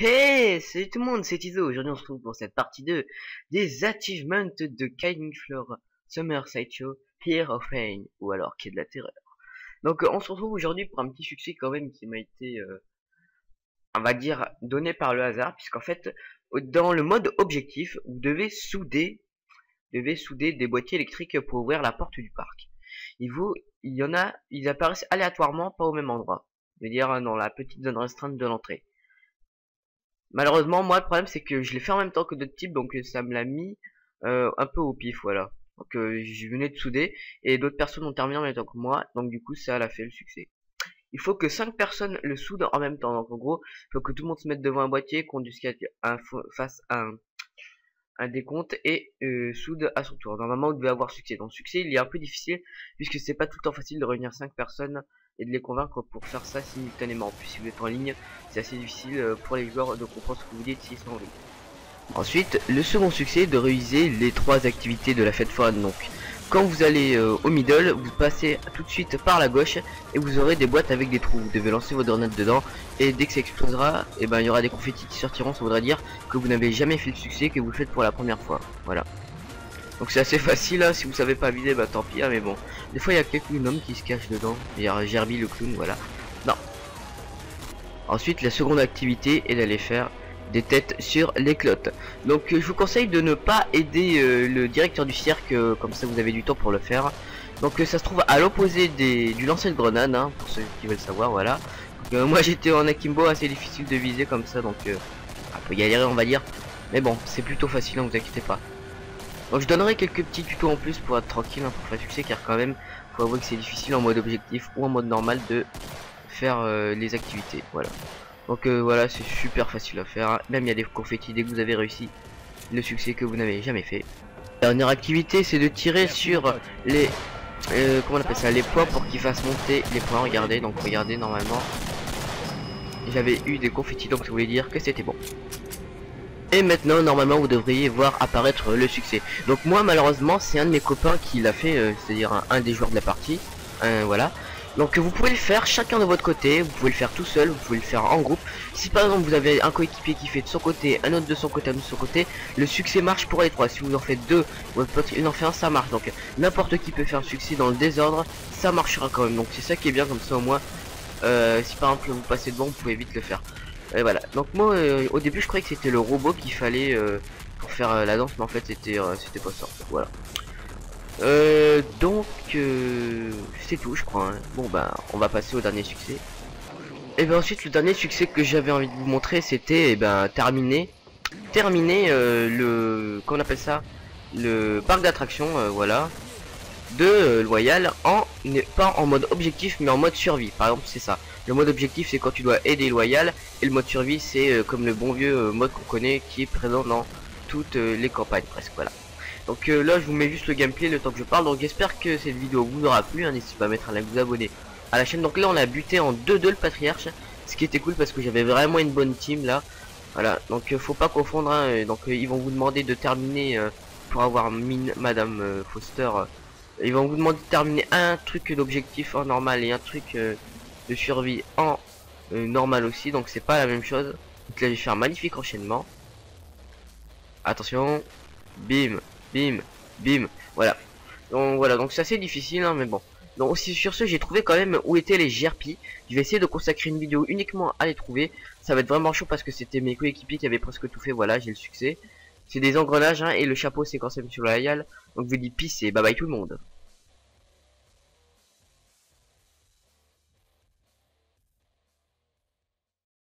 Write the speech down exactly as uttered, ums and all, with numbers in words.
Hey, salut tout le monde, c'est Iso. Aujourd'hui on se retrouve pour cette partie deux des achievements de Killing Floor Summer Sideshow Here of Pain, ou alors Quai de la Terreur. Donc euh, on se retrouve aujourd'hui pour un petit succès quand même qui m'a été, euh, on va dire, donné par le hasard, puisqu'en fait, dans le mode objectif, vous devez souder, devez souder des boîtiers électriques pour ouvrir la porte du parc. Il vous, il y en a, ils apparaissent aléatoirement, pas au même endroit. Je veux dire dans la petite zone restreinte de l'entrée. Malheureusement, moi, le problème, c'est que je l'ai fait en même temps que d'autres types, donc euh, ça me l'a mis euh, un peu au pif, voilà. Donc, euh, je venais de souder, et d'autres personnes ont terminé en même temps que moi, donc du coup, ça a fait le succès. Il faut que cinq personnes le soudent en même temps, donc en gros, il faut que tout le monde se mette devant un boîtier, qu'on un, fasse un, un décompte, et euh, soude à son tour. Normalement, vous devez avoir succès. Donc, succès, il est un peu difficile, puisque c'est pas tout le temps facile de réunir cinq personnes et de les convaincre pour faire ça simultanément. En plus, si vous êtes en ligne, c'est assez difficile pour les joueurs de comprendre ce que vous dites s'ils sont en ligne. Ensuite, le second succès est de réaliser les trois activités de la fête foraine. Donc, quand vous allez euh, au middle, vous passez tout de suite par la gauche et vous aurez des boîtes avec des trous. Vous devez lancer votre grenade dedans et dès que ça explosera, et ben il y aura des confettis qui sortiront. Ça voudra dire que vous n'avez jamais fait le succès, que vous le faites pour la première fois. Voilà. Donc c'est assez facile, hein. Si vous savez pas vider, bah tant pis, hein, mais bon. Des fois il y a quelques gnomes qui se cachent dedans. Il y a Gerby le clown, voilà. Non. Ensuite, la seconde activité est d'aller faire des têtes sur les clottes. Donc euh, je vous conseille de ne pas aider euh, le directeur du cirque, euh, comme ça vous avez du temps pour le faire. Donc euh, ça se trouve à l'opposé des du lancer de grenade, hein, pour ceux qui veulent savoir, voilà. Donc, euh, moi j'étais en akimbo, assez difficile de viser comme ça, donc euh, un peu galérer on va dire. Mais bon, c'est plutôt facile, hein, vous inquiétez pas. Donc je donnerai quelques petits tutos en plus pour être tranquille, hein, pour faire succès, car quand même faut avouer que c'est difficile en mode objectif ou en mode normal de faire euh, les activités, voilà. Donc euh, voilà, c'est super facile à faire, hein. Même il y a des confettis dès que vous avez réussi le succès que vous n'avez jamais fait. La dernière activité, c'est de tirer sur les euh, comment on appelle ça, les points pour qu'ils fassent monter les points. Regardez, donc regardez, normalement j'avais eu des confettis, donc ça voulait dire que c'était bon. Et maintenant, normalement, vous devriez voir apparaître le succès. Donc moi, malheureusement, c'est un de mes copains qui l'a fait, euh, c'est-à-dire un, un des joueurs de la partie. Euh, voilà. Donc vous pouvez le faire chacun de votre côté, vous pouvez le faire tout seul, vous pouvez le faire en groupe. Si par exemple vous avez un coéquipier qui fait de son côté, un autre de son côté, un autre de son côté, le succès marche pour les trois. Si vous en faites deux, votre pote il en fait un, ça marche. Donc n'importe qui peut faire un succès dans le désordre, ça marchera quand même. Donc c'est ça qui est bien, comme ça au moins, euh, si par exemple vous passez devant, vous pouvez vite le faire. Et voilà, donc moi euh, au début je croyais que c'était le robot qu'il fallait euh, pour faire euh, la danse, mais en fait c'était euh, c'était pas ça, voilà. Euh, donc euh, c'est tout je crois, hein. Bon bah on va passer au dernier succès. Et bien ensuite le dernier succès que j'avais envie de vous montrer, c'était eh ben terminer terminer euh, le, comment on appelle ça, le parc d'attractions, euh, voilà, de euh, Loyal, en pas en mode objectif mais en mode survie. Par exemple c'est ça, le mode objectif c'est quand tu dois aider Loyal, et le mode survie c'est euh, comme le bon vieux euh, mode qu'on connaît qui est présent dans toutes euh, les campagnes presque, voilà. Donc euh, là je vous mets juste le gameplay le temps que je parle. Donc j'espère que cette vidéo vous aura plu, hein. N'hésitez pas à mettre un like, vous abonner à la chaîne. Donc là on a buté en deux deux le patriarche, ce qui était cool parce que j'avais vraiment une bonne team là, voilà. Donc euh, faut pas confondre, hein. Donc euh, ils vont vous demander de terminer euh, pour avoir mine Madame euh, Foster, euh, ils vont vous demander de terminer un truc d'objectif en normal et un truc euh, de survie en euh, normal aussi, donc c'est pas la même chose. Donc là je vais faire un magnifique enchaînement, attention, bim bim bim, voilà. Donc voilà, donc c'est assez difficile, hein, mais bon. Donc aussi sur ce, j'ai trouvé quand même où étaient les G R P. Je vais essayer de consacrer une vidéo uniquement à les trouver. Ça va être vraiment chaud parce que c'était mes coéquipiers qui avaient presque tout fait. Voilà, j'ai le succès. C'est des engrenages, hein, et le chapeau c'est quand c'est Monsieur Loyal. Donc je vous dis peace et bye bye tout le monde.